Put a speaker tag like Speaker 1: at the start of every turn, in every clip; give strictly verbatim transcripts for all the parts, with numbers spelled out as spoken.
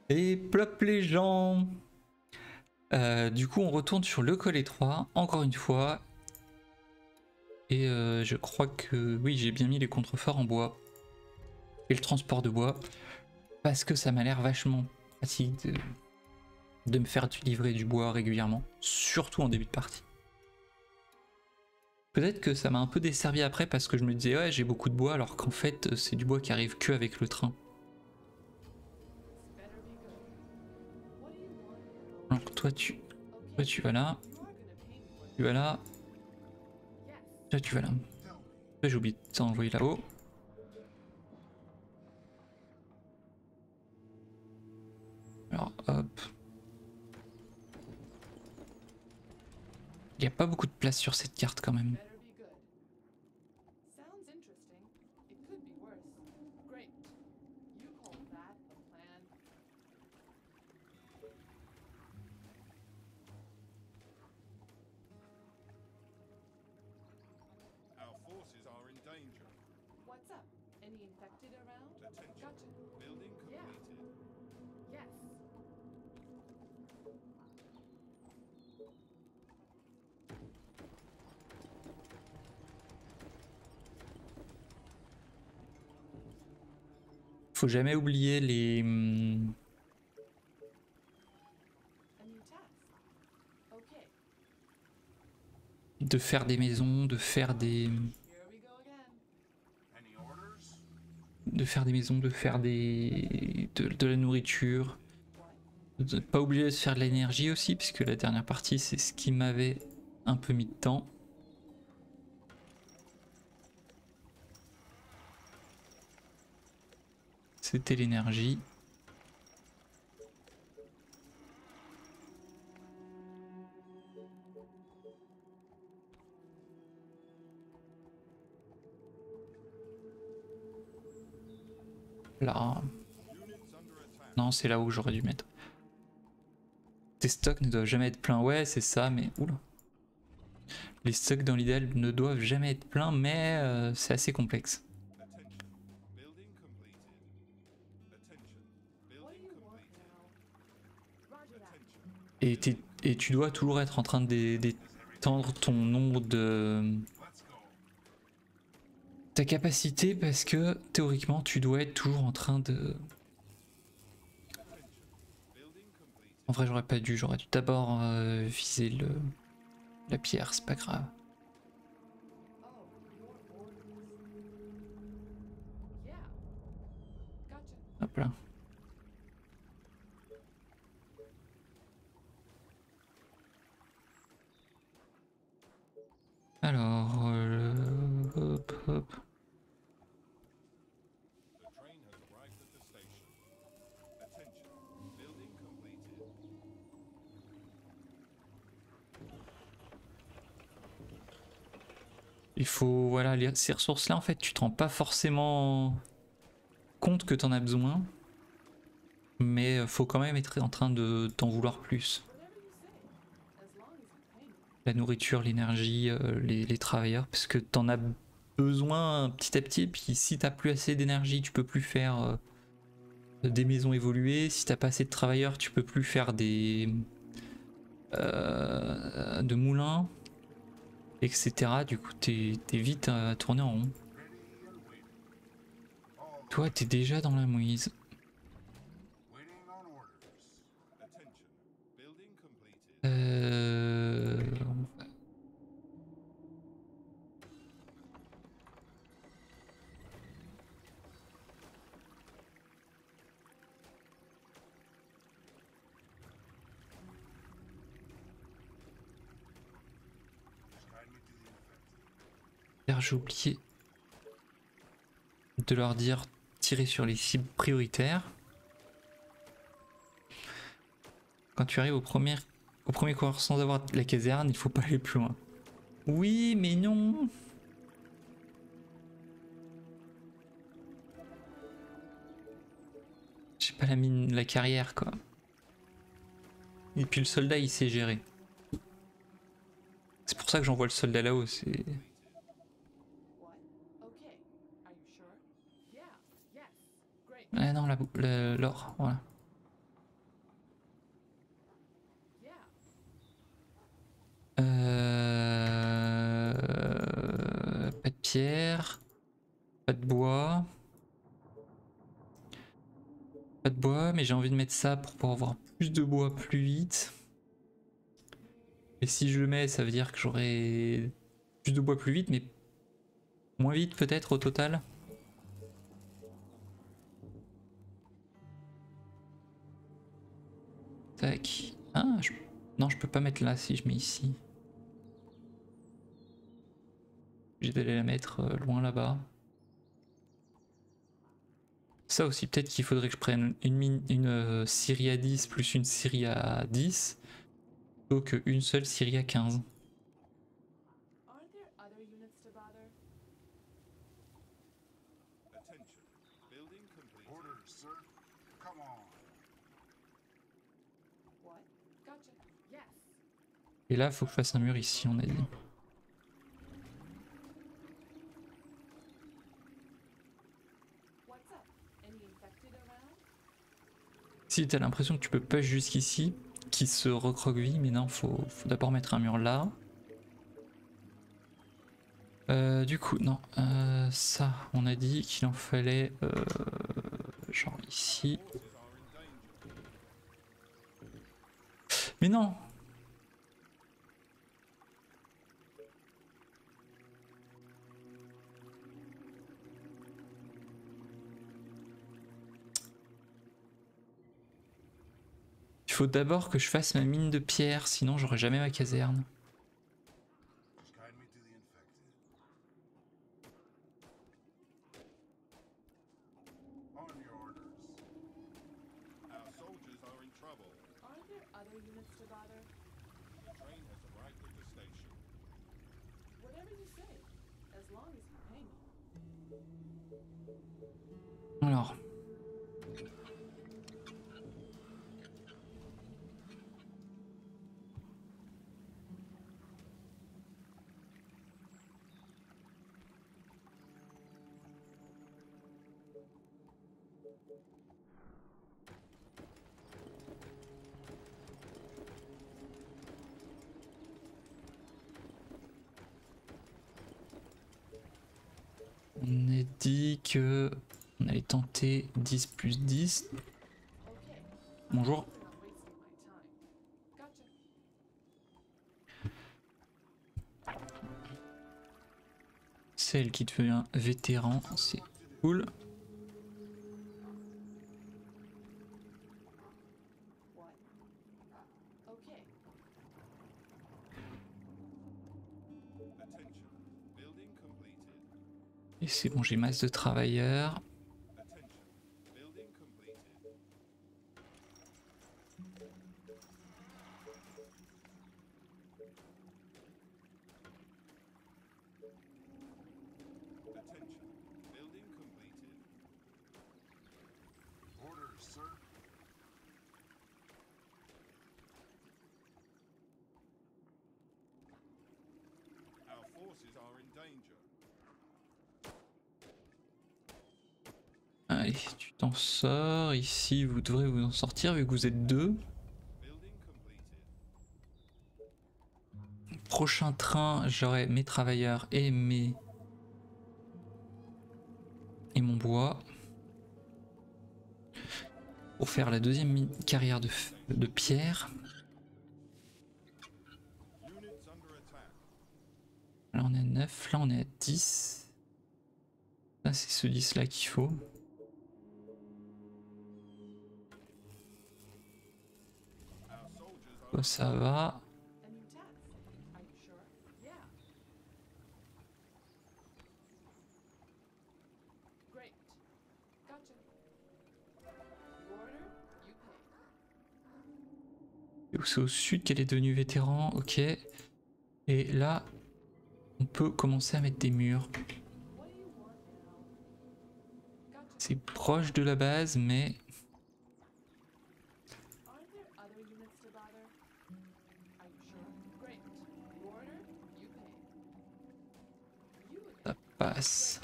Speaker 1: Et plop les gens. Euh, du coup on retourne sur le col étroit, encore une fois. Et euh, je crois que oui j'ai bien mis les contreforts en bois. Et le transport de bois. Parce que ça m'a l'air vachement pratique de, de me faire livrer du bois régulièrement. Surtout en début de partie. Peut-être que ça m'a un peu desservi après parce que je me disais ouais j'ai beaucoup de bois alors qu'en fait c'est du bois qui arrive que avec le train. Alors toi tu, toi, tu vas là, tu vas là, toi tu vas là. J'ai oublié de t'envoyer là-haut. Alors hop. Il n'y a pas beaucoup de place sur cette carte quand même. Faut jamais oublier les... de faire des maisons, de faire des... de faire des maisons, de faire des... de, de la nourriture. De pas oublier de faire de l'énergie aussi, puisque la dernière partie c'est ce qui m'avait un peu mis de temps. C'était l'énergie. Là. Non, c'est là où j'aurais dû mettre. Tes stocks ne doivent jamais être pleins. Ouais, c'est ça, mais oula. Les stocks dans l'idéal ne doivent jamais être pleins, mais euh, c'est assez complexe. Et, et tu dois toujours être en train d'étendre ton nombre de... ta capacité parce que théoriquement tu dois être toujours en train de... En vrai j'aurais pas dû, j'aurais dû d'abord euh, viser le... la pierre, c'est pas grave. Hop là. Alors, euh, hop, hop. Il faut, voilà, les, ces ressources-là, en fait, tu te rends pas forcément compte que t'en as besoin, mais faut quand même être en train de t'en vouloir plus. La nourriture, l'énergie, euh, les, les travailleurs, parce que t'en as besoin petit à petit, puis si t'as plus assez d'énergie, tu peux plus faire euh, des maisons évoluées, si t'as pas assez de travailleurs, tu peux plus faire des... Euh, de moulins, et cetera. Du coup, t'es vite à tourner en rond. Toi, t'es déjà dans la mouise. Euh... J'ai oublié de leur dire tirer sur les cibles prioritaires. Quand tu arrives au premier, au premier coureur sans avoir la caserne, il faut pas aller plus loin. Oui, mais non. J'ai pas la mine, la carrière quoi. Et puis le soldat il sait gérer. C'est pour ça que j'envoie le soldat là-haut, c'est... Ah non, l'or, voilà. Euh... Pas de pierre. Pas de bois. Pas de bois, mais j'ai envie de mettre ça pour pouvoir avoir plus de bois plus vite. Et si je le mets, ça veut dire que j'aurai plus de bois plus vite, mais moins vite peut-être au total. Tac. Ah, je... non, je peux pas mettre là si je mets ici. J'ai d'aller la mettre euh, loin là-bas. Ça aussi, peut-être qu'il faudrait que je prenne une, mine, une euh, Syrie à dix plus une Syrie à dix plutôt qu'une seule Syrie à quinze. Et là, il faut que je fasse un mur ici, on a dit. Si t'as l'impression que tu peux pas jusqu'ici, qui se recroqueville, mais non, faut, faut d'abord mettre un mur là. Euh, du coup, non, euh, ça, on a dit qu'il en fallait euh, genre ici. Mais non! Il faut d'abord que je fasse ma mine de pierre, sinon j'aurai jamais ma caserne. Alors. On a dit que on allait tenter dix plus dix. Bonjour. Celle qui devient vétéran, c'est cool. Et c'est bon, j'ai masse de travailleurs. Allez, tu t'en sors. Ici, vous devrez vous en sortir vu que vous êtes deux. Prochain train, j'aurai mes travailleurs et mes... et mon bois. Pour faire la deuxième carrière de, de pierre. Là on est à neuf, là on est à dix. Là c'est ce dix là qu'il faut. Oh, ça va. C'est au sud qu'elle est devenue vétéran, ok. Et là, on peut commencer à mettre des murs. C'est proche de la base, mais... ça passe.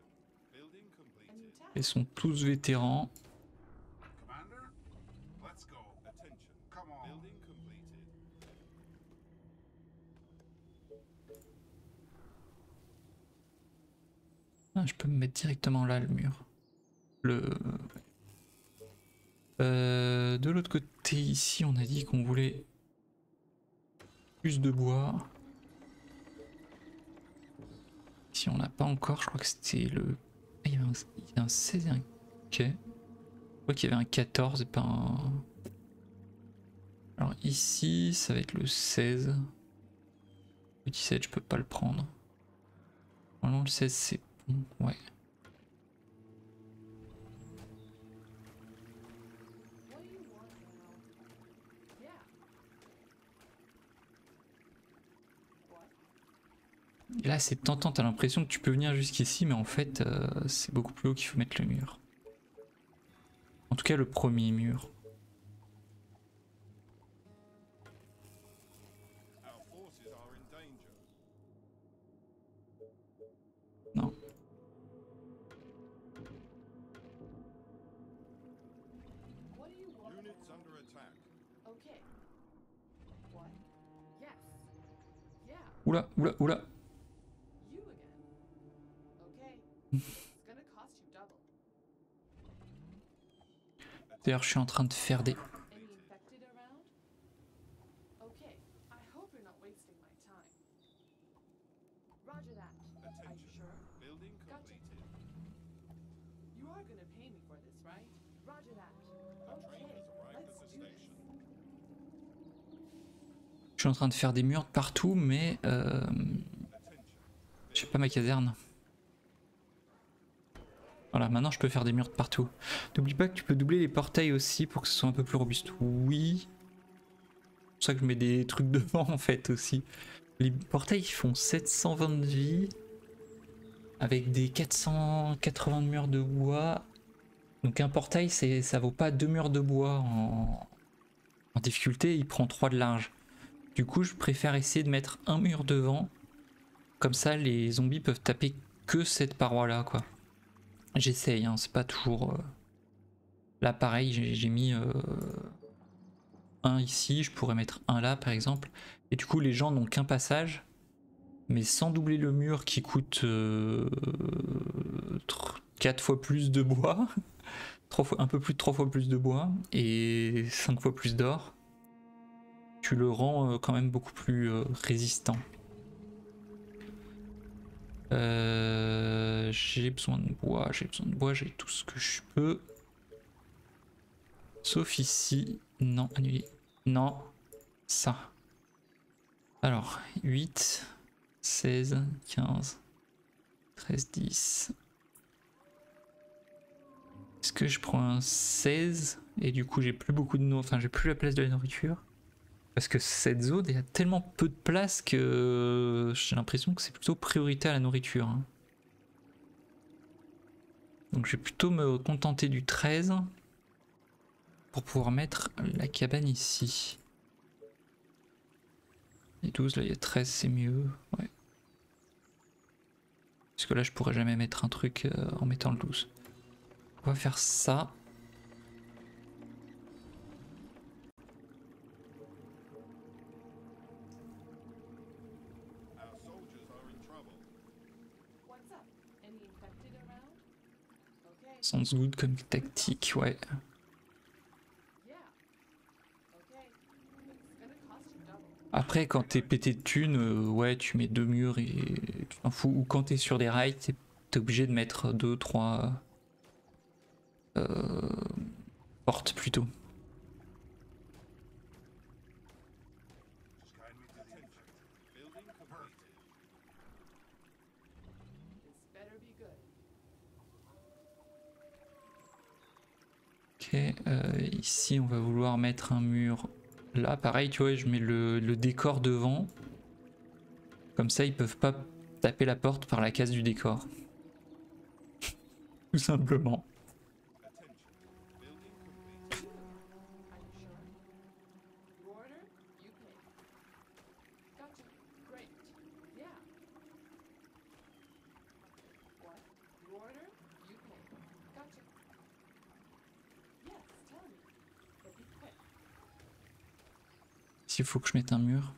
Speaker 1: Ils sont tous vétérans. Ah, je peux me mettre directement là le mur. Le... Euh, de l'autre côté ici on a dit qu'on voulait plus de bois. Si on n'a pas encore, je crois que c'était le... Ah, il y avait un, il y a un seize et un... Ok. Je crois qu'il y avait un quatorze et pas un... Alors ici ça va être le seize. Le dix-sept je peux pas le prendre. Normalement le seize c'est bon, ouais. Et là c'est tentant, t'as l'impression que tu peux venir jusqu'ici mais en fait euh, c'est beaucoup plus haut qu'il faut mettre le mur. En tout cas le premier mur. Non. Oula, oula, oula. D'ailleurs je suis en train de faire des... Je suis en train de faire des murs de partout mais... Euh... J'ai pas ma caserne. Voilà, maintenant je peux faire des murs de partout. N'oublie pas que tu peux doubler les portails aussi pour que ce soit un peu plus robuste. Oui. C'est pour ça que je mets des trucs devant en fait aussi. Les portails font sept cent vingt de vie. Avec des quatre cent quatre-vingts de murs de bois. Donc un portail ça vaut pas deux murs de bois en, en difficulté, il prend trois de large. Du coup je préfère essayer de mettre un mur devant. Comme ça les zombies peuvent taper que cette paroi là quoi. J'essaye, hein, c'est pas toujours... Euh... Là pareil, j'ai mis euh... un ici, je pourrais mettre un là par exemple. Et du coup les gens n'ont qu'un passage, mais sans doubler le mur qui coûte euh... quatre fois plus de bois, trois fois, un peu plus de trois fois plus de bois, et cinq fois plus d'or. Tu le rends euh, quand même beaucoup plus euh, résistant. Euh, j'ai besoin de bois, j'ai besoin de bois, j'ai tout ce que je peux. Sauf ici. Non, annulé. Non, ça. Alors, huit, seize, quinze, treize, dix. Est-ce que je prends un seize et du coup j'ai plus beaucoup de nourriture, enfin j'ai plus la place de la nourriture? Parce que cette zone, il y a tellement peu de place que j'ai l'impression que c'est plutôt priorité à la nourriture. Hein. Donc je vais plutôt me contenter du treize pour pouvoir mettre la cabane ici. Et douze, là il y a treize, c'est mieux. Ouais. Parce que là je pourrais jamais mettre un truc euh, en mettant le douze. On va faire ça. Sounds good comme tactique, ouais. Après, quand t'es pété de thunes, euh, ouais, tu mets deux murs et tu t'en fous. Ou quand t'es sur des rails, t'es es obligé de mettre deux, trois euh, portes plutôt. Ok, euh, ici on va vouloir mettre un mur. Là, pareil, tu vois, je mets le, le décor devant. Comme ça, ils peuvent pas taper la porte par la case du décor. Tout simplement. S'il faut que je mette un mur.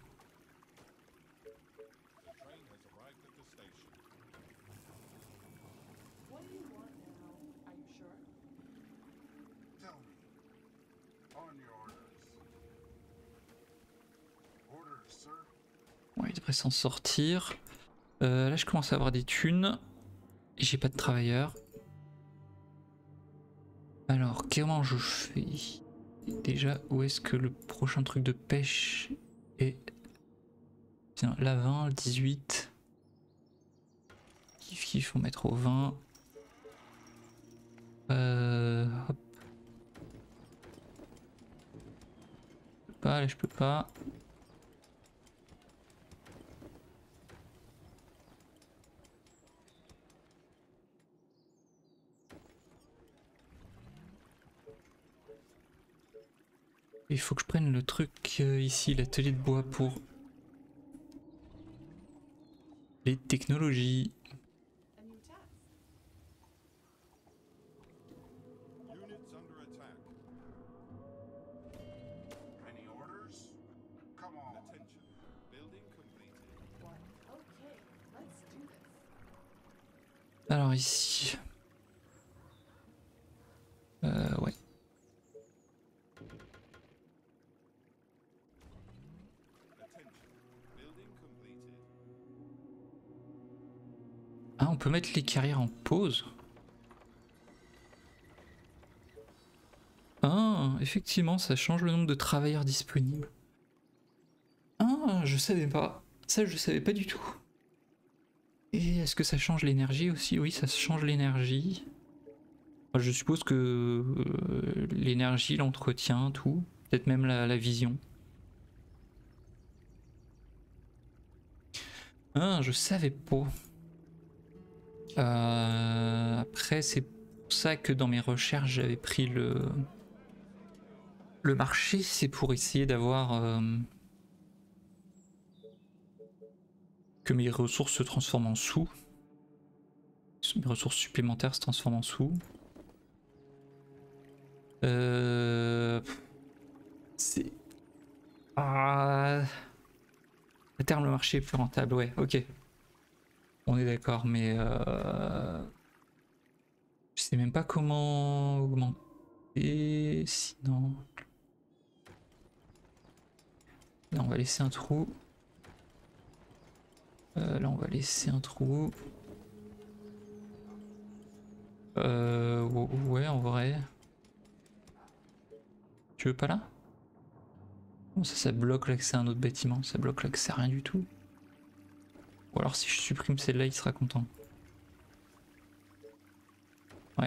Speaker 1: devrait s'en sortir. Euh, là je commence à avoir des thunes. Et j'ai pas de travailleurs. Alors comment je fais? Déjà où est-ce que le prochain truc de pêche est? Tiens, la vingt, le dix-huit. Kiff kiff, faut mettre au vingt. Euh, hop. Je peux pas, là je peux pas. Il faut que je prenne le truc euh, ici, l'atelier de bois pour les technologies. Alors ici, euh, ouais. Ah, on peut mettre les carrières en pause. Ah, effectivement, ça change le nombre de travailleurs disponibles. Ah, je savais pas. Ça, je savais pas du tout. Et est-ce que ça change l'énergie aussi? Oui, ça change l'énergie. Je suppose que euh, l'énergie, l'entretien, tout. Peut-être même la, la vision. Ah, je savais pas. Euh, après, c'est pour ça que dans mes recherches, j'avais pris le... Le marché, c'est pour essayer d'avoir... Euh, que mes ressources se transforment en sous. Mes ressources supplémentaires se transforment en sous. Euh... C'est... Ah... À terme, le marché est plus rentable, ouais, ok. On est d'accord, mais... Euh... Je sais même pas comment augmenter... Sinon... Là, on va laisser un trou. Euh, là, on va laisser un trou. Euh... Ouais, en vrai... Tu veux pas là? Bon, ça, ça bloque l'accès à un autre bâtiment. Ça bloque l'accès à rien du tout. Ou alors si je supprime celle-là, il sera content. Ouais.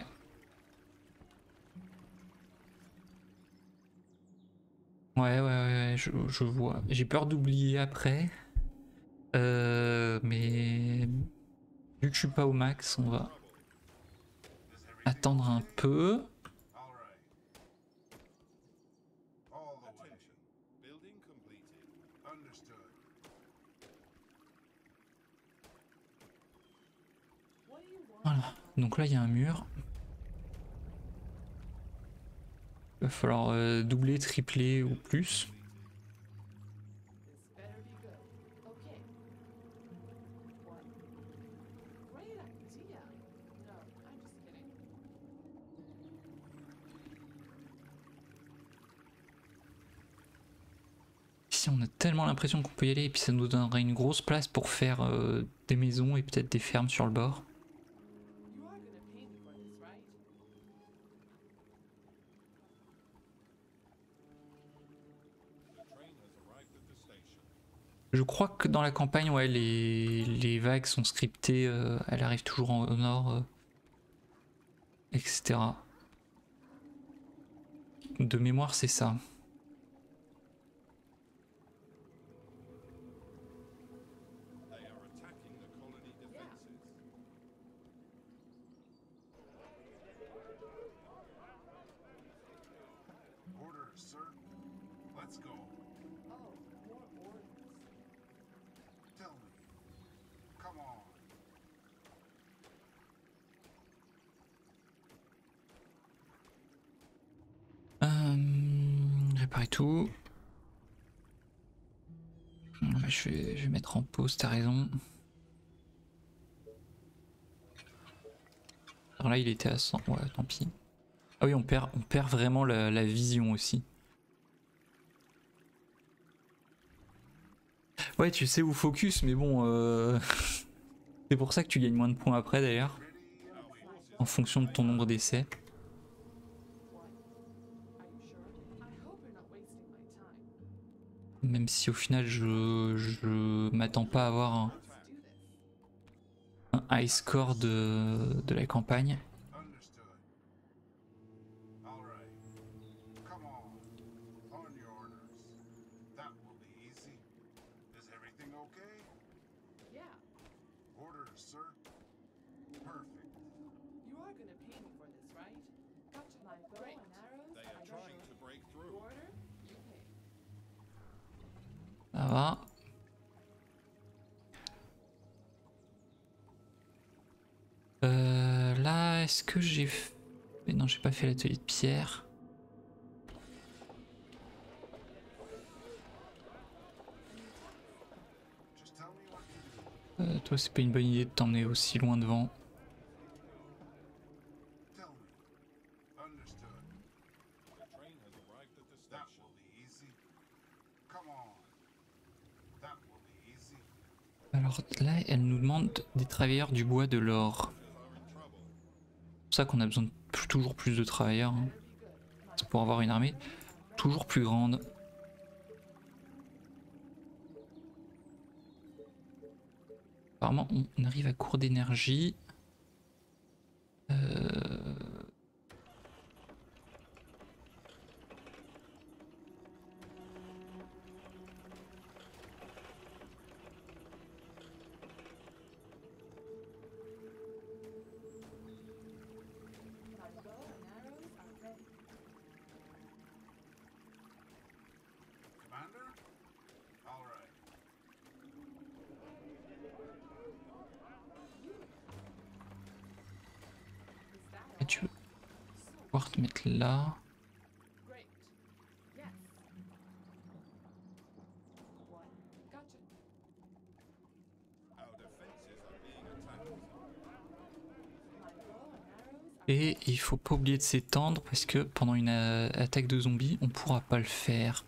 Speaker 1: Ouais, ouais, ouais, ouais je, je vois. J'ai peur d'oublier après. Euh, mais... Vu que je suis pas au max, on va attendre un peu. Voilà. Donc là, il y a un mur. Il va falloir euh, doubler, tripler ou plus. Ici, on a tellement l'impression qu'on peut y aller et puis ça nous donnerait une grosse place pour faire euh, des maisons et peut-être des fermes sur le bord. Je crois que dans la campagne, ouais, les, les vagues sont scriptées, euh, elles arrivent toujours en, au nord, euh, et cetera. De mémoire, c'est ça. Euh, réparer tout. Je vais, je vais mettre en pause, t'as raison. Alors là, il était à cent. Ouais, tant pis. Ah oui, on perd, on perd vraiment la, la vision aussi. Ouais, tu sais où focus, mais bon, euh... c'est pour ça que tu gagnes moins de points après d'ailleurs, en fonction de ton nombre d'essais. Même si au final je, je m'attends pas à avoir un, un high score de, de la campagne. Ça va. Euh, là, est-ce que j'ai fait... Non, j'ai pas fait l'atelier de pierre. Euh, toi, c'est pas une bonne idée de t'emmener aussi loin devant. Alors là, elle nous demande des travailleurs du bois de l'or. C'est pour ça qu'on a besoin de plus, toujours plus de travailleurs. Hein. C'est pour avoir une armée toujours plus grande. Apparemment, on arrive à court d'énergie. Euh... Et tu veux pouvoir te mettre là. Et il faut pas oublier de s'étendre parce que pendant une euh, attaque de zombies, on pourra pas le faire.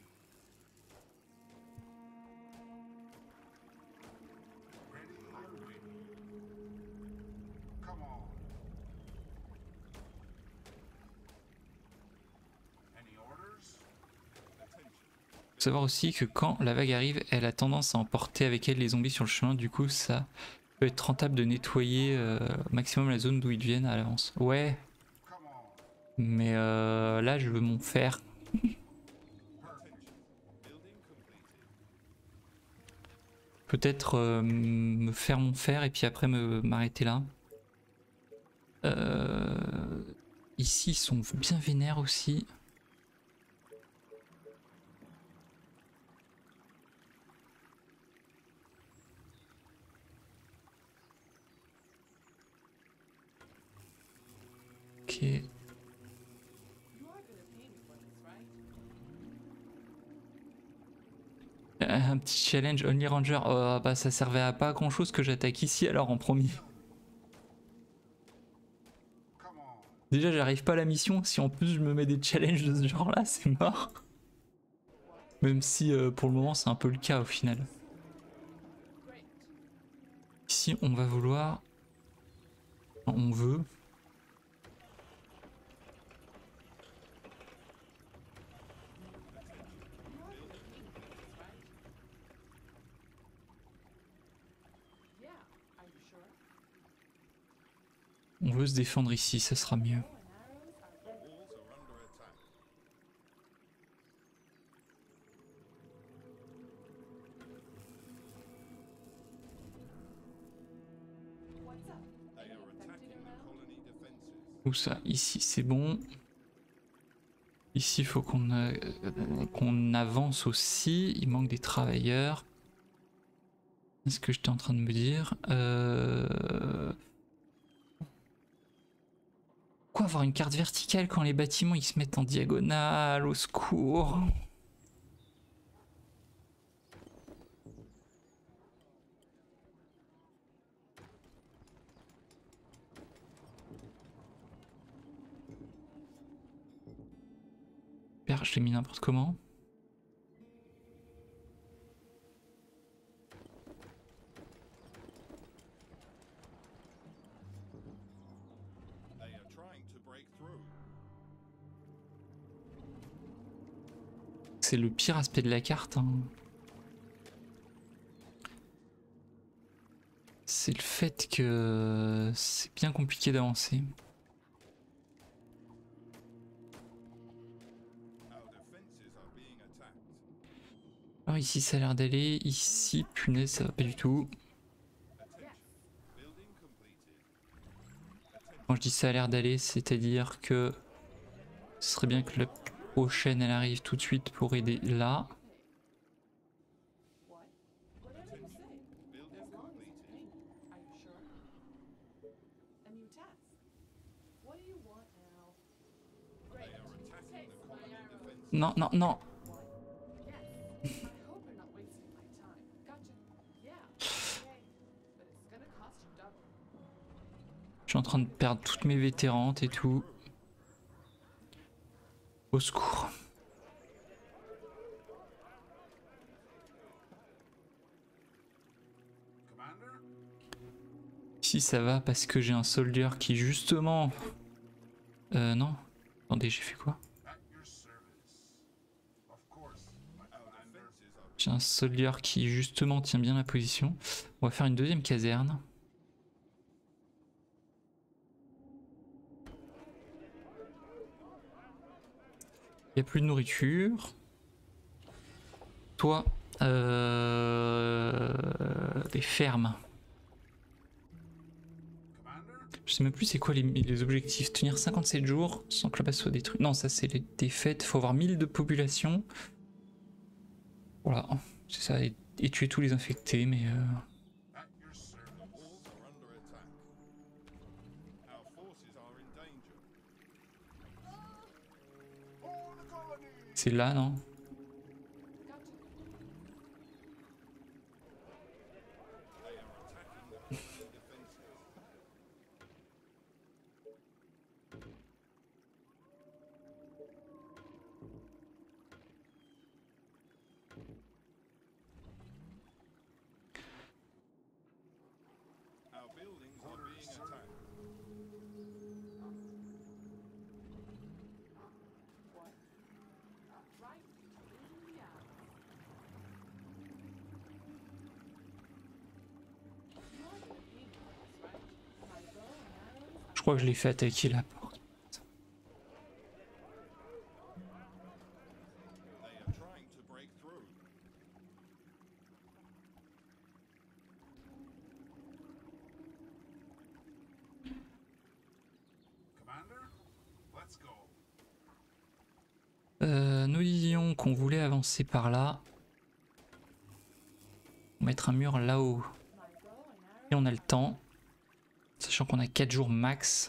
Speaker 1: Faut savoir aussi que quand la vague arrive, elle a tendance à emporter avec elle les zombies sur le chemin. Du coup, ça peut être rentable de nettoyer euh, au maximum la zone d'où ils viennent à l'avance. Ouais. Mais euh, là, je veux mon fer. Peut-être euh, me faire mon fer et puis après me m'arrêter là. Euh, ici, ils sont bien vénères aussi. Ok. Un petit challenge Only Ranger. Oh, bah ça servait à pas grand chose que j'attaque ici alors en premier. Déjà j'arrive pas à la mission, si en plus je me mets des challenges de ce genre là c'est mort. Même si euh, pour le moment c'est un peu le cas au final. Ici on va vouloir... On veut... On veut se défendre ici, ça sera mieux. Où ça? Ici c'est bon. Ici il faut qu'on euh, qu'on avance aussi. Il manque des travailleurs. C'est ce que j'étais en train de me dire. Euh... Pourquoi avoir une carte verticale quand les bâtiments ils se mettent en diagonale? Au secours! Je l'ai mis n'importe comment. C'est le pire aspect de la carte. Hein. C'est le fait que c'est bien compliqué d'avancer. Alors ici ça a l'air d'aller, ici punaise ça va pas du tout. Quand je dis ça a l'air d'aller, c'est-à-dire que ce serait bien que la prochaine elle arrive tout de suite pour aider là. Non, non, non. Je suis en train de perdre toutes mes vétérantes et tout. Au secours. Ici ça va parce que j'ai un soldier qui justement... Euh non. Attendez, j'ai fait quoi? J'ai un soldier qui justement tient bien la position. On va faire une deuxième caserne. Il n'y a plus de nourriture. Toi, euh... des fermes. Je sais même plus c'est quoi les, les objectifs. Tenir cinquante-sept jours sans que la base soit détruite. Non, ça c'est les défaites. Il faut avoir mille de population. Voilà, c'est ça. Et, et tuer tous les infectés, mais... Euh... C'est là, non? Je crois que je l'ai fait attaquer la porte. Euh, nous disions qu'on voulait avancer par là. Mettre un mur là-haut. Et on a le temps. Sachant qu'on a quatre jours max.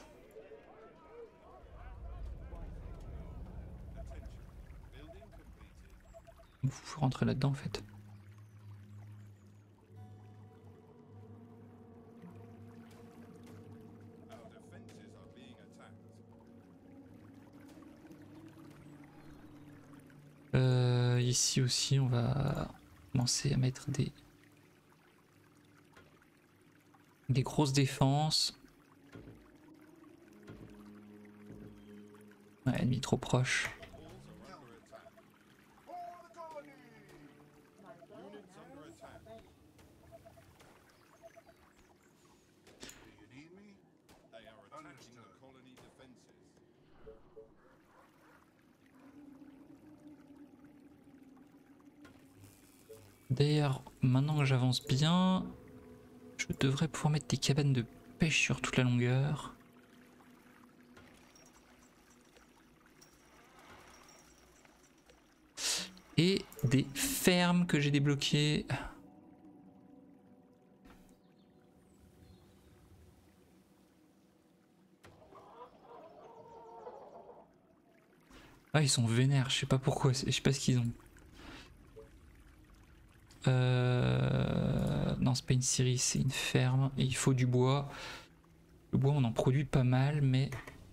Speaker 1: Il faut rentrer là-dedans en fait. Euh, ici aussi on va commencer à mettre des... des grosses défenses. Ouais, ennemi trop proche. D'ailleurs, maintenant que j'avance bien, je devrais pouvoir mettre des cabanes de pêche sur toute la longueur. Et des fermes que j'ai débloquées. Ah, ils sont vénères, je sais pas pourquoi, je sais pas ce qu'ils ont. Euh... Non, c'est pas une scierie, c'est une ferme et il faut du bois. Le bois, on en produit pas mal, mais...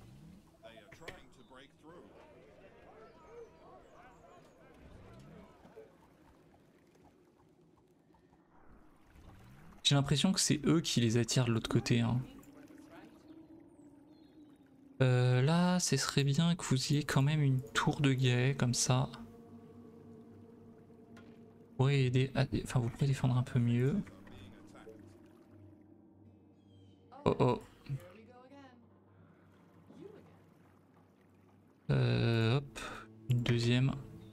Speaker 1: J'ai l'impression que c'est eux qui les attirent de l'autre côté. Hein. Euh, là, ce serait bien que vous ayez quand même une tour de guet, comme ça. pourrez aider à... Enfin, vous pourrez défendre un peu mieux. Oh oh. Euh, hop, une deuxième.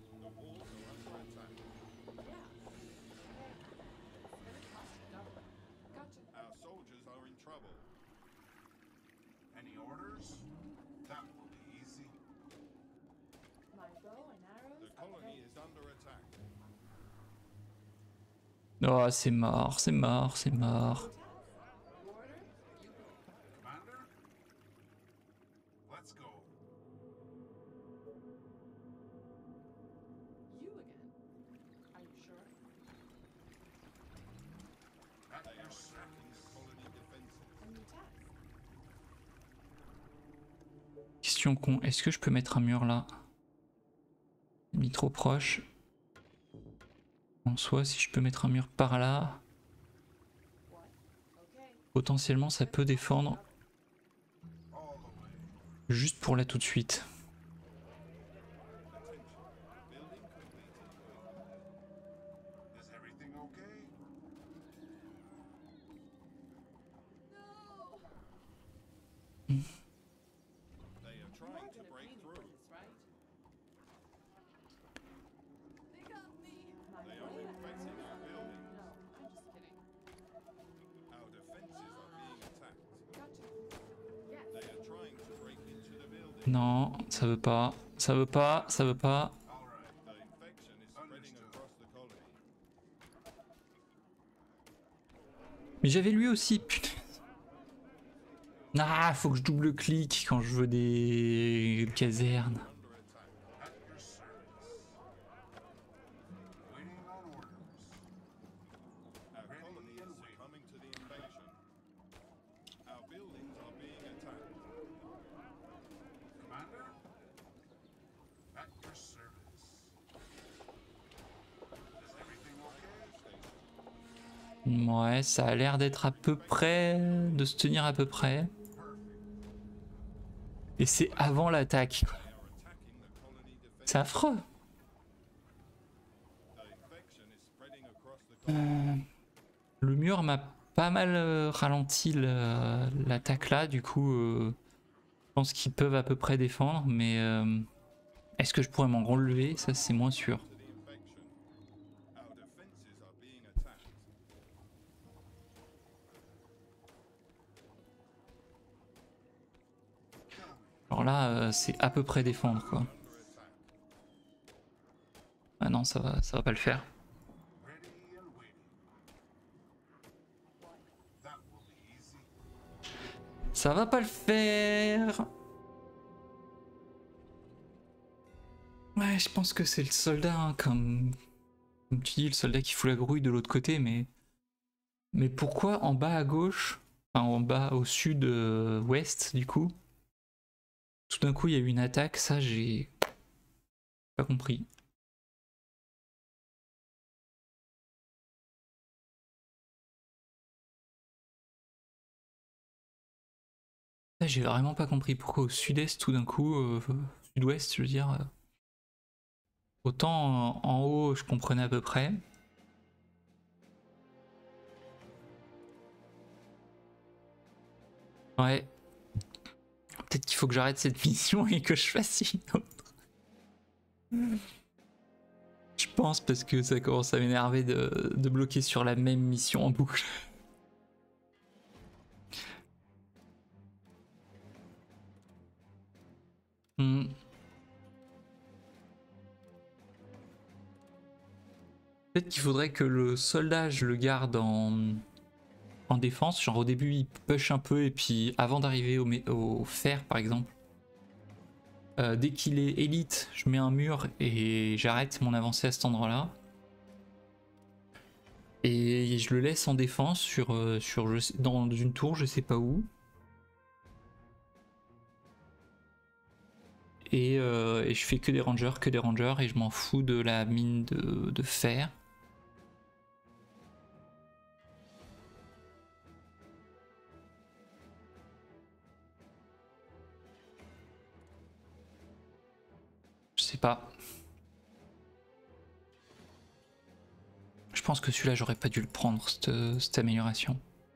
Speaker 1: Oh, c'est mort, c'est mort, c'est mort. Question con, est-ce que je peux mettre un mur là? Mis trop proche. En soi, si je peux mettre un mur par là, potentiellement ça peut défendre. Juste pour là tout de suite. Hmm. Non, ça veut pas, ça veut pas, ça veut pas. Mais j'avais lui aussi, putain. Ah, faut que je double-clique quand je veux des casernes. Ouais, ça a l'air d'être à peu près, de se tenir à peu près. Et c'est avant l'attaque. C'est affreux. Euh, le mur m'a pas mal euh, ralenti l'attaque là, du coup, euh, je pense qu'ils peuvent à peu près défendre, mais euh, est-ce que je pourrais m'en relever? Ça, c'est moins sûr. Alors là, euh, c'est à peu près défendre, quoi. Ah non, ça va, ça va pas le faire. Ça va pas le faire. Ouais, je pense que c'est le soldat, hein, comme... comme tu dis, le soldat qui fout la grouille de l'autre côté, mais... Mais pourquoi en bas à gauche, enfin en bas au sud-ouest, du coup, tout d'un coup il y a eu une attaque, ça j'ai pas compris. Ça j'ai vraiment pas compris pourquoi au sud-est tout d'un coup, euh, sud-ouest je veux dire. Euh, autant en haut je comprenais à peu près. Ouais. Peut-être qu'il faut que j'arrête cette mission et que je fasse une autre. Je pense parce que ça commence à m'énerver de, de bloquer sur la même mission en boucle. Hmm. Peut-être qu'il faudrait que le soldat je le garde en, en défense. Genre au début il push un peu et puis avant d'arriver au, au fer par exemple. Euh, dès qu'il est élite, je mets un mur et j'arrête mon avancée à cet endroit-là. Et je le laisse en défense sur, euh, sur je sais, dans une tour, je sais pas où. Et, euh, et je fais que des rangers, que des rangers, et je m'en fous de la mine de, de fer. Je sais pas. pense que celui-là, j'aurais pas dû le prendre, cette, cette amélioration.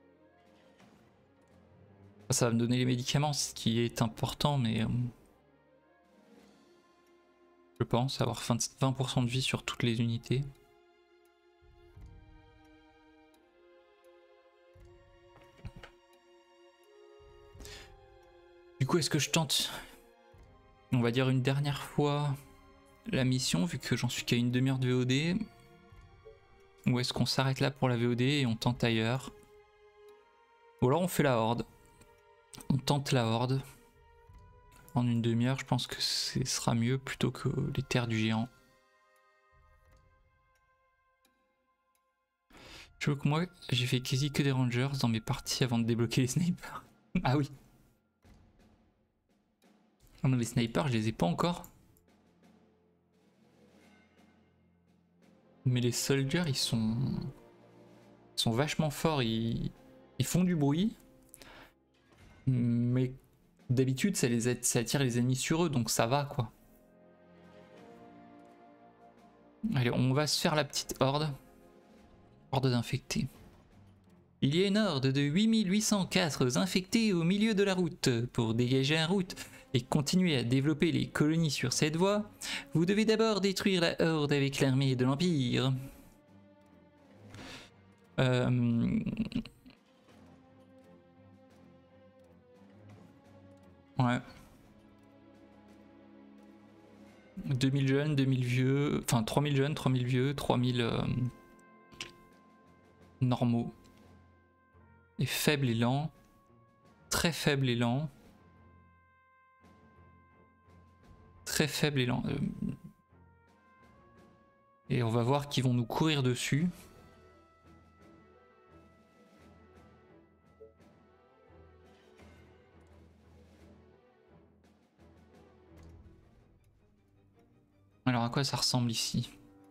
Speaker 1: Ça va me donner les médicaments, ce qui est important, mais... Euh, je pense avoir vingt pour cent de vie sur toutes les unités. Du coup, est-ce que je tente, on va dire une dernière fois, la mission, vu que j'en suis qu'à une demi-heure de V O D? Ou est-ce qu'on s'arrête là pour la V O D et on tente ailleurs? Ou alors on fait la horde. On tente la horde. En une demi-heure, je pense que ce sera mieux plutôt que les terres du géant. Je veux que moi, j'ai fait quasi que des rangers dans mes parties avant de débloquer les snipers. Ah oui. Oh non, les snipers, je les ai pas encore. Mais les soldiers, ils sont... Ils sont vachement forts, ils, ils font du bruit. Mais d'habitude, ça, les... ça attire les ennemis sur eux, donc ça va, quoi. Allez, on va se faire la petite horde. Horde d'infectés. Il y a une horde de huit mille huit cent quatre infectés au milieu de la route. Pour dégager la route et continuer à développer les colonies sur cette voie, vous devez d'abord détruire la horde avec l'armée de l'Empire. Euh... Ouais. deux mille jeunes, deux mille vieux, enfin trois mille jeunes, trois mille vieux, trois mille euh, normaux. Et faible et lent, très faible et lent, très faible et lent. Euh, et on va voir qu'ils vont nous courir dessus. Alors à quoi ça ressemble ici?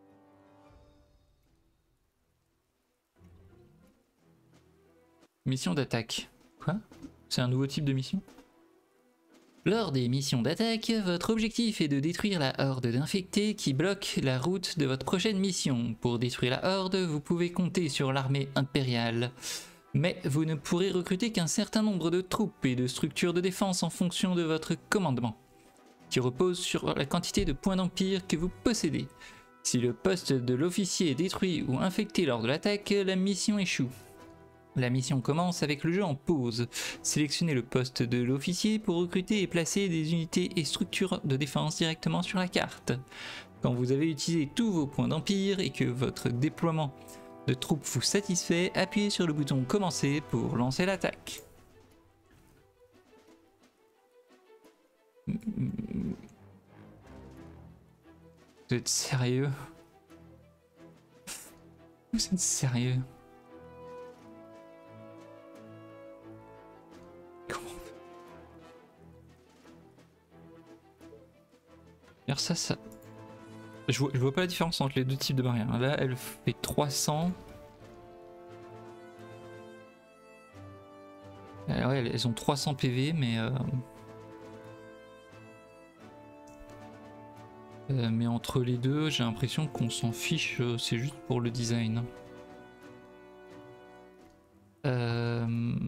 Speaker 1: Mission d'attaque. Quoi? C'est un nouveau type de mission? Lors des missions d'attaque, votre objectif est de détruire la horde d'infectés qui bloque la route de votre prochaine mission. Pour détruire la horde, vous pouvez compter sur l'armée impériale. Mais vous ne pourrez recruter qu'un certain nombre de troupes et de structures de défense en fonction de votre commandement, qui repose sur la quantité de points d'empire que vous possédez. Si le poste de l'officier est détruit ou infecté lors de l'attaque, la mission échoue. La mission commence avec le jeu en pause. Sélectionnez le poste de l'officier pour recruter et placer des unités et structures de défense directement sur la carte. Quand vous avez utilisé tous vos points d'empire et que votre déploiement de troupes vous satisfait, appuyez sur le bouton commencer pour lancer l'attaque. Vous êtes sérieux? Vous êtes sérieux? Comment? Alors ça, ça... Je vois, je vois pas la différence entre les deux types de barrières. Là, elle fait trois cents. Euh, ouais, elles ont trois cents P V, mais... Euh... Euh, mais entre les deux, j'ai l'impression qu'on s'en fiche, euh, c'est juste pour le design. Euh...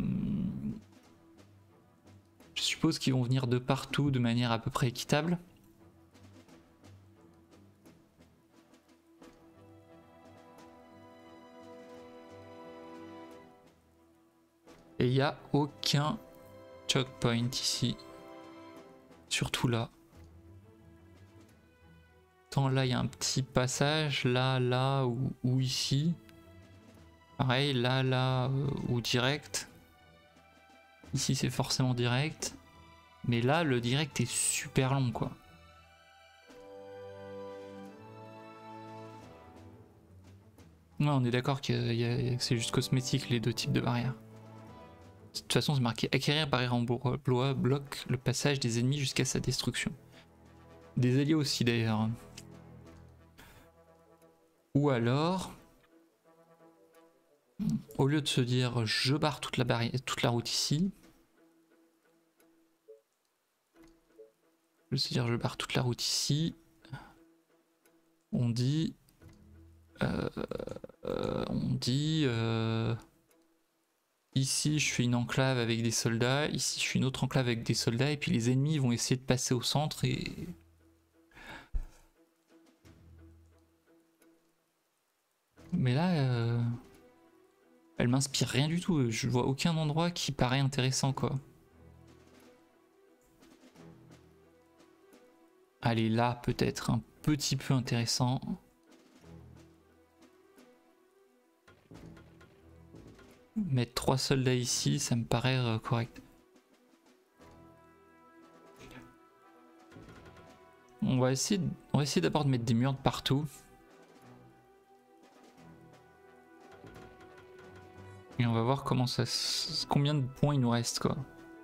Speaker 1: Je suppose qu'ils vont venir de partout de manière à peu près équitable. Et il n'y a aucun choke point ici. Surtout là. Tant là, il y a un petit passage. Là, là ou, ou ici. Pareil, là, là euh, ou direct. Ici, c'est forcément direct. Mais là, le direct est super long, quoi. Ouais, on est d'accord que c'est juste cosmétique, les deux types de barrières. De toute façon, c'est marqué acquérir barrière en bois bloque le passage des ennemis jusqu'à sa destruction. Des alliés aussi d'ailleurs. Ou alors, au lieu de se dire je barre toute la barrière, toute la route ici, je veux se dire je barre toute la route ici, on dit Euh, euh, on dit... Euh, ici je fais une enclave avec des soldats, ici je fais une autre enclave avec des soldats, et puis les ennemis vont essayer de passer au centre et... Mais là... Euh, elle m'inspire rien du tout, je vois aucun endroit qui paraît intéressant quoi. Allez, là peut-être un petit peu intéressant. Mettre trois soldats ici, ça me paraît euh, correct. On va essayer, on va essayer d'abord de mettre des murs de partout. Et on va voir comment ça, combien de points il nous reste quoi.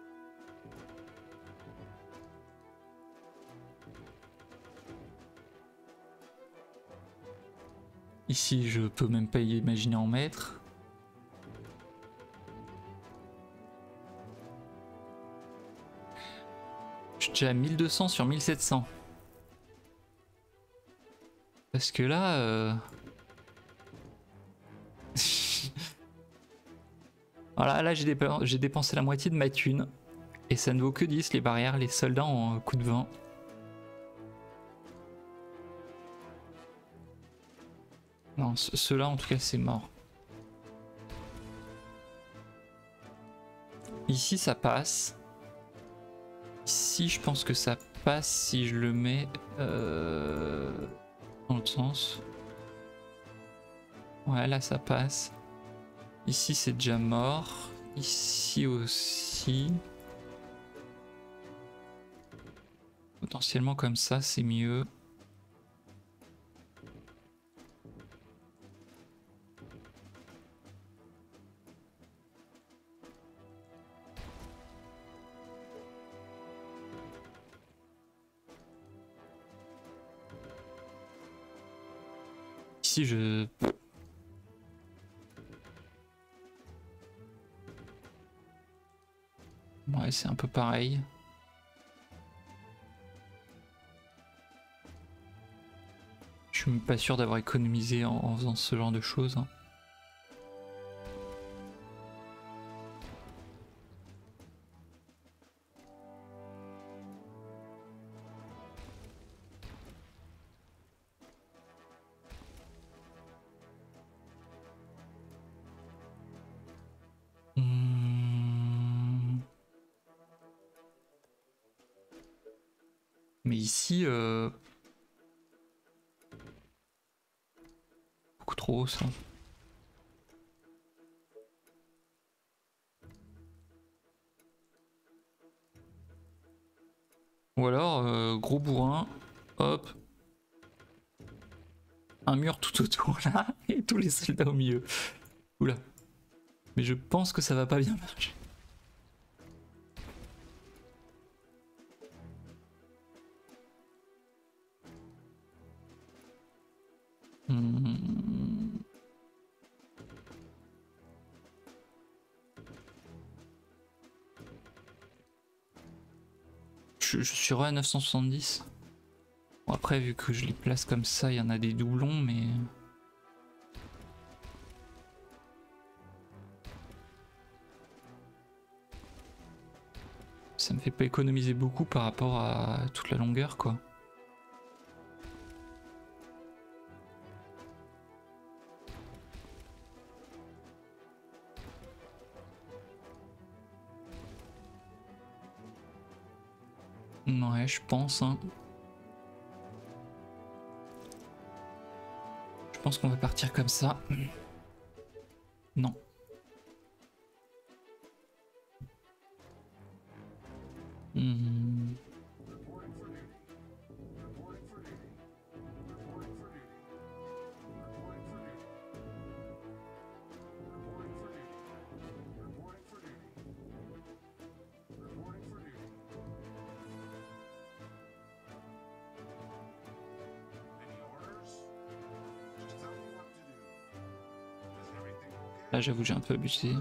Speaker 1: Ici, je peux même pas imaginer en mettre. Je suis déjà à mille deux cents sur mille sept cents. Parce que là... Euh... voilà, là j'ai dépensé, dépensé la moitié de ma thune. Et ça ne vaut que dix les barrières, les soldats en coup de vingt. Non, ceux-là en tout cas c'est mort. Ici ça passe. Ici je pense que ça passe si je le mets euh, dans l'autre sens. Ouais, là ça passe. Ici c'est déjà mort. Ici aussi. Potentiellement comme ça c'est mieux. Ici je... Ouais, c'est un peu pareil. Je suis même pas sûr d'avoir économisé en, en faisant ce genre de choses. Hein. Mmh. Mais ici... Euh... beaucoup trop haut ça. Ou alors, euh, gros bourrin, hop, un mur tout autour là, et tous les soldats au milieu. Oula. Mais je pense que ça va pas bien marcher. Hmm. Je, je suis re à neuf cent soixante-dix. Bon, après, vu que je les place comme ça, il y en a des doublons, mais... ça me fait pas économiser beaucoup par rapport à toute la longueur, quoi. Ouais, je pense, hein. Je pense qu'on va partir comme ça. Non. Mmh. Là j'avoue j'ai un peu abusé.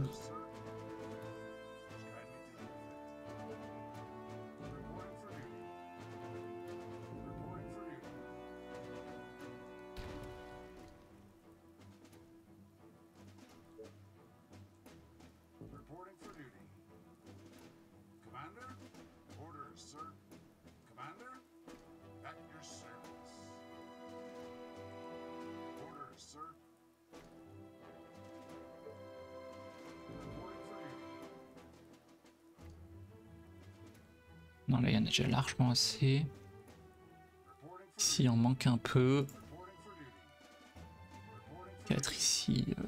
Speaker 1: Non, là il y en a déjà largement assez. Ici, il en manque un peu. quatre ici. Euh...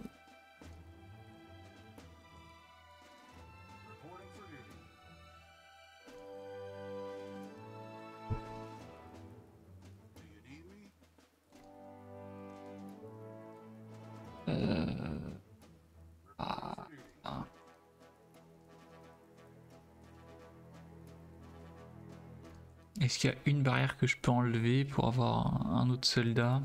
Speaker 1: Euh... Ah, ah. Est-ce qu'il y a une barrière que je peux enlever pour avoir un, un autre soldat?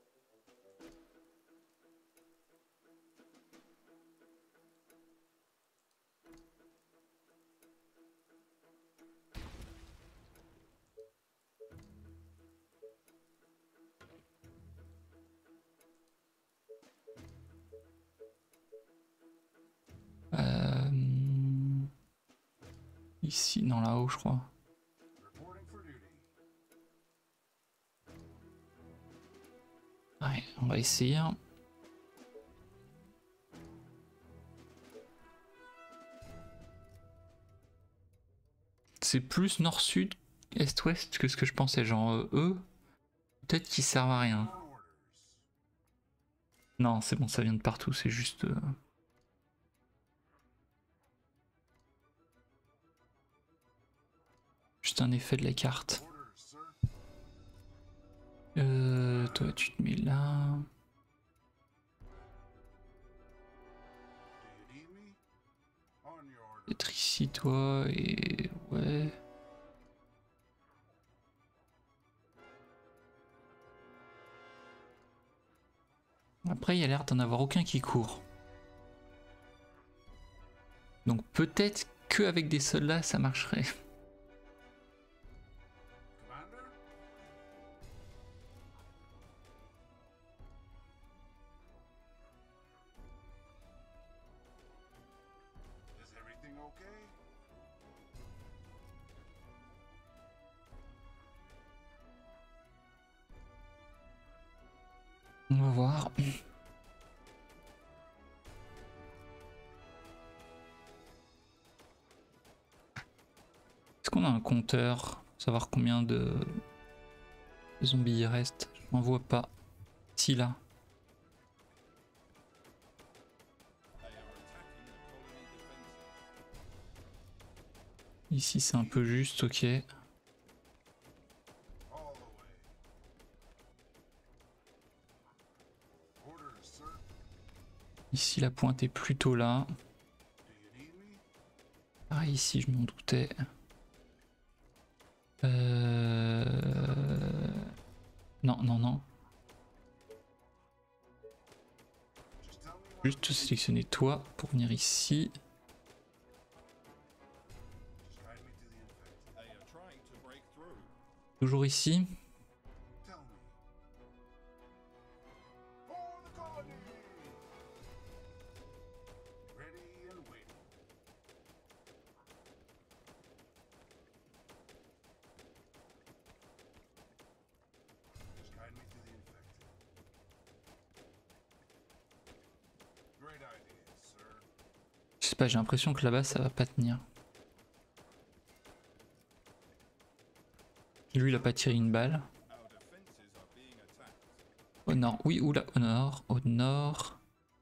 Speaker 1: Euh... Ici, non, là-haut, je crois. Ouais, on va essayer. C'est plus nord-sud, est-ouest que ce que je pensais. Genre, euh, eux, peut-être qu'ils servent à rien. Non, c'est bon, ça vient de partout, c'est juste... Euh... Juste un effet de la carte. Euh, toi, tu te mets là... Peut-être ici, toi, et... Ouais... Après, il y a l'air d'en avoir aucun qui court. Donc peut-être qu'avec des soldats, ça marcherait. On va voir. Est-ce qu'on a un compteur pour savoir combien de zombies il reste? Je n'en vois pas. Si, là. Ici c'est un peu juste, ok. Ici la pointe est plutôt là. Ah, ici je m'en doutais. Euh... Non, non, non. Juste sélectionner toi pour venir ici. Toujours ici. Je sais pas, j'ai l'impression que là-bas ça va pas tenir. Lui il a pas tiré une balle. Au nord, oui, oula, au nord, au nord.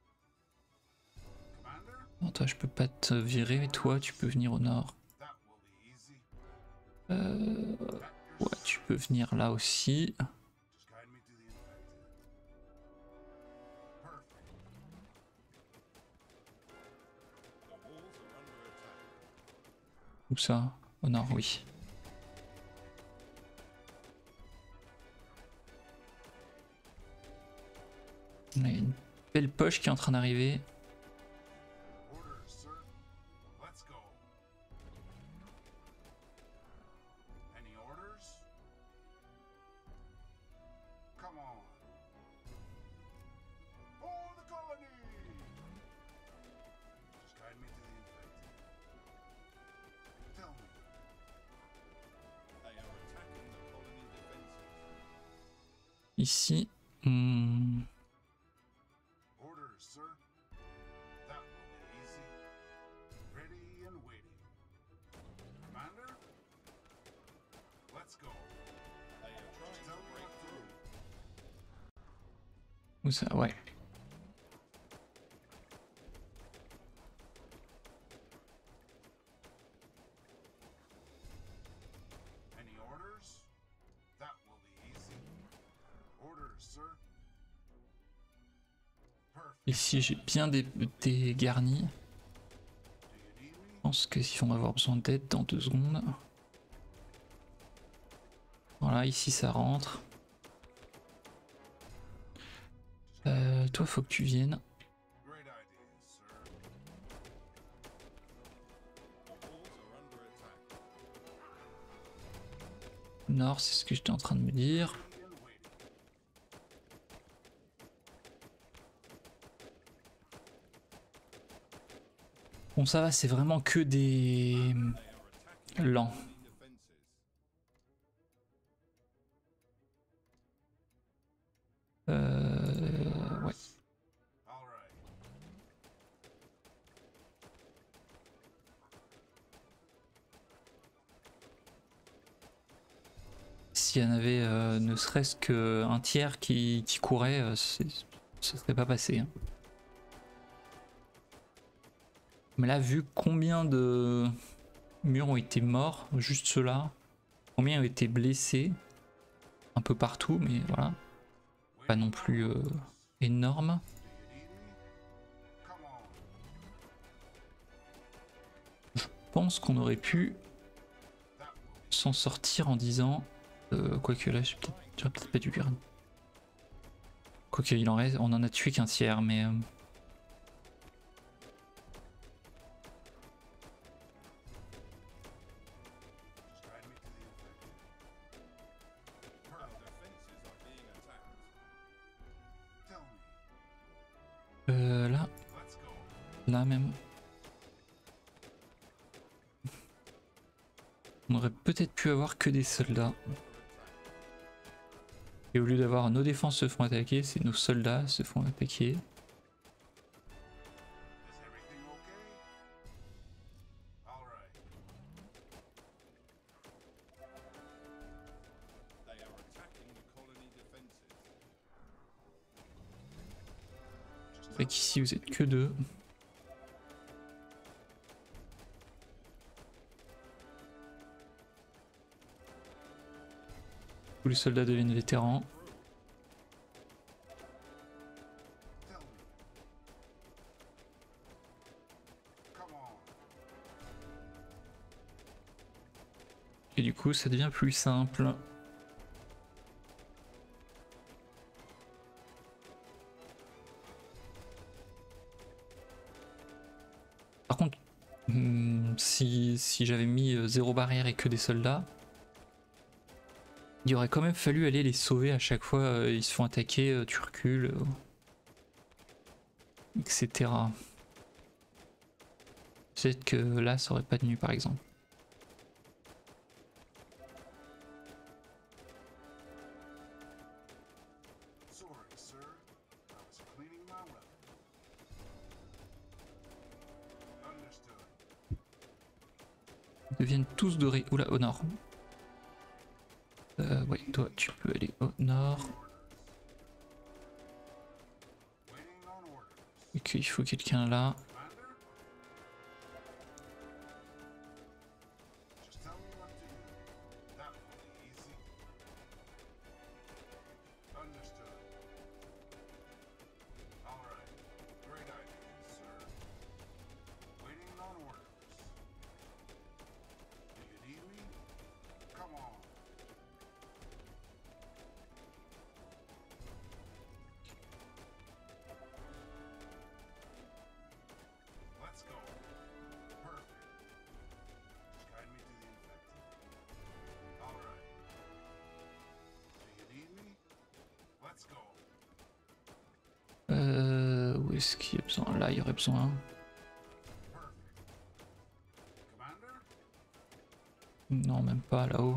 Speaker 1: Non, toi je peux pas te virer, mais toi tu peux venir au nord. Euh... Ouais, tu peux venir là aussi. Où ça? Au nord, oui. On a une belle poche qui est en train d'arriver. Ici. Hmm. Où ça? Ouais. Ici j'ai bien des, des garnis. Je pense qu'ils vont avoir besoin d'aide dans deux secondes. Voilà, ici ça rentre. Euh, toi faut que tu viennes. Nord, c'est ce que j'étais en train de me dire. Bon ça va, c'est vraiment que des lents. Euh... Ouais. S'il y en avait euh, ne serait-ce qu'un tiers qui, qui courait, euh, ça serait pas passé. Hein. Mais là, vu combien de murs ont été morts, juste ceux-là, combien ont été blessés, un peu partout, mais voilà, pas non plus euh, énorme. Je pense qu'on aurait pu s'en sortir en disant, euh, quoique là, j'ai peut-être peut pas dû garder. Quoique il en reste, on en a tué qu'un tiers, mais. Euh... Euh, là, là même. On aurait peut-être pu avoir que des soldats. Et au lieu d'avoir nos défenses se font attaquer, c'est nos soldats se font attaquer. Fait qu'ici vous êtes que deux. Tous les soldats deviennent vétérans. Et du coup ça devient plus simple. Par contre, hmm, si, si j'avais mis zéro barrière et que des soldats, il aurait quand même fallu aller les sauver à chaque fois, euh, ils se font attaquer, euh, tu recules, euh, et cetera. Peut-être que là ça aurait pas tenu par exemple. Ils deviennent tous dorés. Oula, au nord. Euh, ouais, toi tu peux aller au nord. Et qu'il faut quelqu'un là. Euh, où est-ce qu'il y a besoin? Là, il y aurait besoin. Non, même pas là-haut.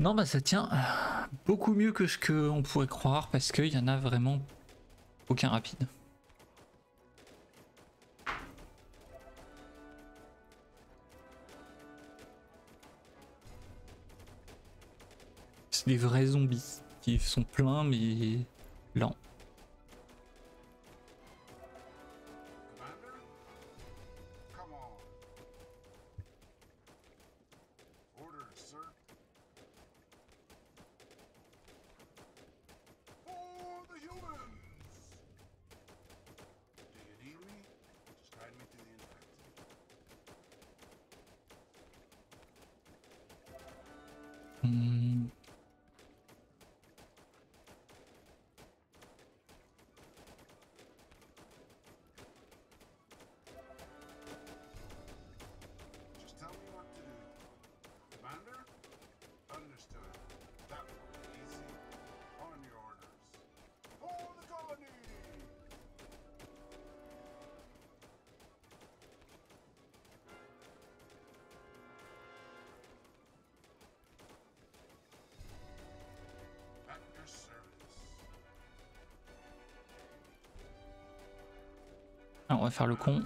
Speaker 1: Non bah ça tient beaucoup mieux que ce qu'on pourrait croire parce qu'il y en a vraiment aucun rapide. C'est des vrais zombies qui sont pleins mais lents. Hmm. Alors on va faire le con.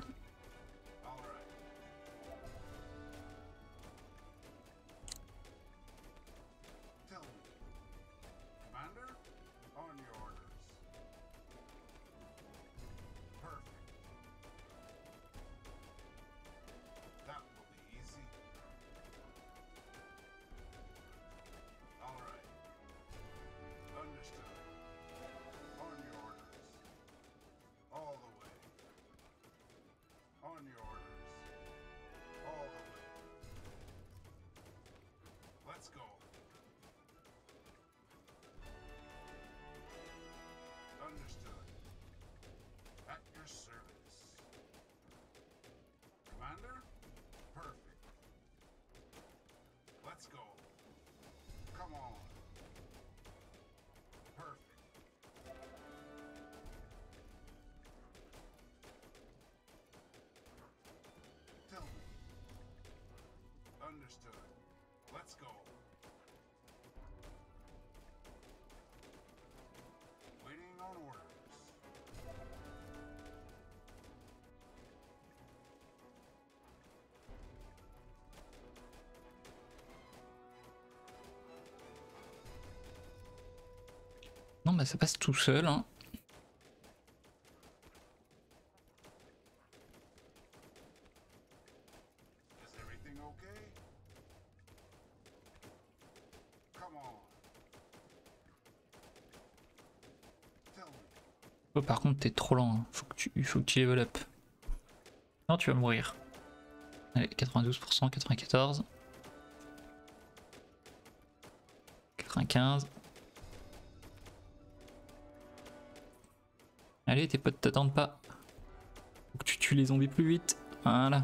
Speaker 1: Non bah ça passe tout seul hein. Oh, par contre t'es trop lent, hein. Faut que tu, faut que tu level up. Non tu vas mourir. Allez, quatre-vingt-douze pour cent, quatre-vingt-quatorze. quatre-vingt-quinze. Allez, tes potes t'attendent pas. Faut que tu tues les zombies plus vite. Voilà.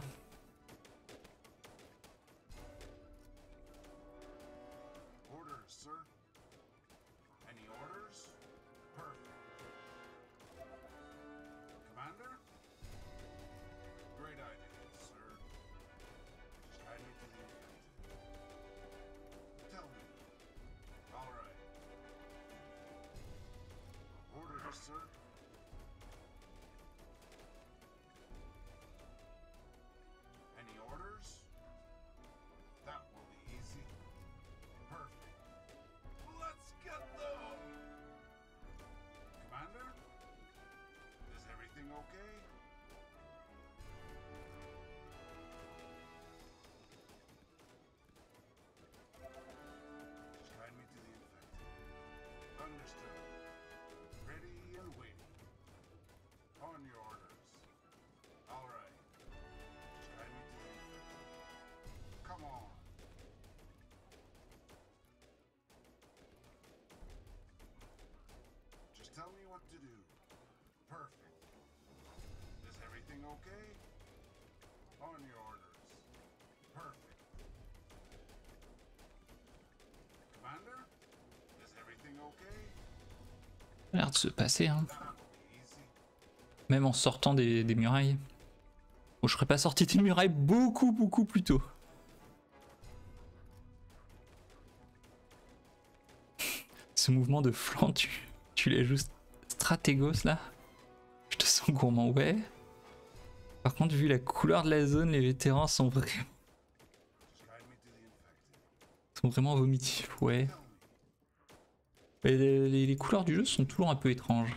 Speaker 1: Ça a l'air de se passer hein. Même en sortant des, des murailles. Bon, je serais pas sorti des murailles beaucoup beaucoup plus tôt. mouvement de flanc, tu, tu les joues stratégos là. Je te sens gourmand, ouais. Par contre, vu la couleur de la zone, les vétérans sont vraiment... sont vraiment vomitifs, ouais. Mais les, les, les couleurs du jeu sont toujours un peu étranges.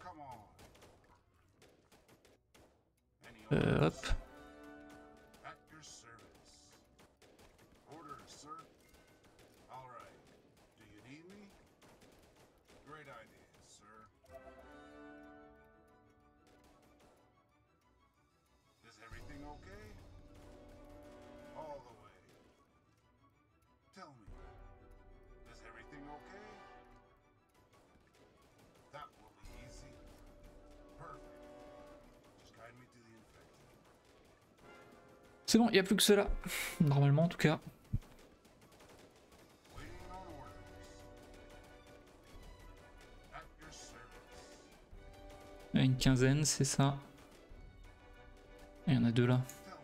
Speaker 1: Euh, hop. C'est bon, il n'y a plus que cela. Normalement en tout cas. Il y a une quinzaine, c'est ça. Il y en a deux là.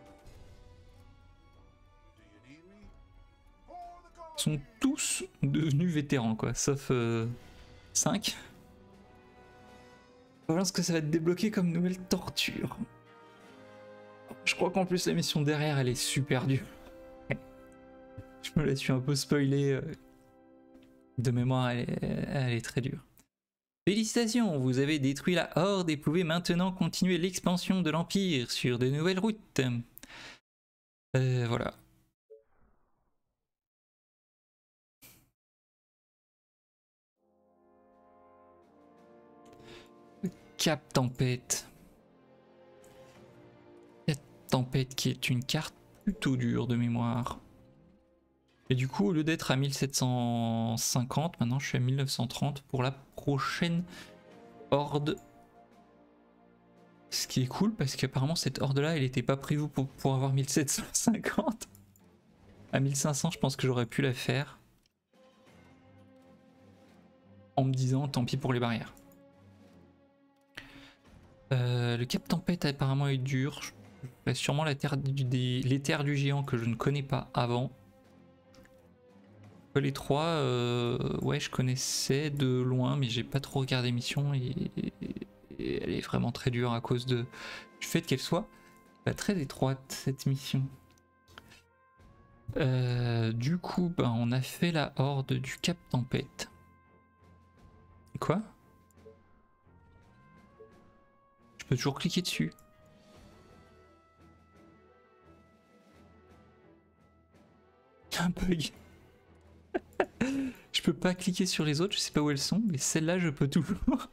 Speaker 1: Ils sont tous devenus vétérans quoi, sauf euh, cinq. On va voir ce que ça va être débloqué comme nouvelle torture. Je crois qu'en plus la mission derrière elle est super dure. Je me la suis un peu spoilée. De mémoire elle est, elle est très dure. Félicitations, vous avez détruit la Horde et pouvez maintenant continuer l'expansion de l'Empire sur de nouvelles routes. Euh, voilà. Cap Tempête. Tempête qui est une carte plutôt dure de mémoire. Et du coup au lieu d'être à mille sept cent cinquante, maintenant je suis à mille neuf cent trente pour la prochaine horde. Ce qui est cool parce qu'apparemment cette horde là elle n'était pas prévue pour, pour avoir mille sept cent cinquante. À mille cinq cents je pense que j'aurais pu la faire. En me disant tant pis pour les barrières. Euh, le cap tempête apparemment est dur. Bah, sûrement la terre du, des, les terres du géant que je ne connais pas avant. Les trois, euh, ouais, je connaissais de loin, mais j'ai pas trop regardé l'émission et, et, et elle est vraiment très dure à cause de, du fait qu'elle soit bah, très étroite cette mission. Euh, du coup, bah, on a fait la horde du Cap Tempête. Quoi? Je peux toujours cliquer dessus. Un bug. Je peux pas cliquer sur les autres, je sais pas où elles sont, mais celle-là je peux toujours.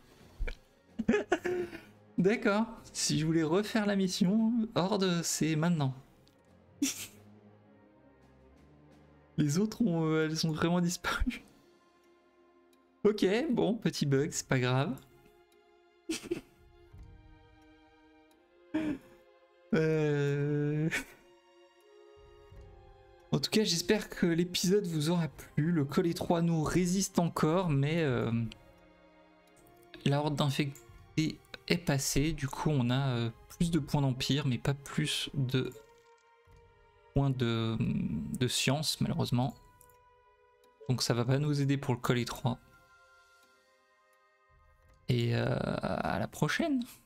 Speaker 1: D'accord, si je voulais refaire la mission, Horde c'est maintenant. Les autres ont, euh, elles ont vraiment disparu. Ok, bon, petit bug, c'est pas grave. euh... En tout cas, j'espère que l'épisode vous aura plu. Le Colis trois nous résiste encore, mais euh, la horde d'infectés est passée. Du coup, on a euh, plus de points d'empire, mais pas plus de points de, de science, malheureusement. Donc ça va pas nous aider pour le Colis trois. Et euh, à la prochaine.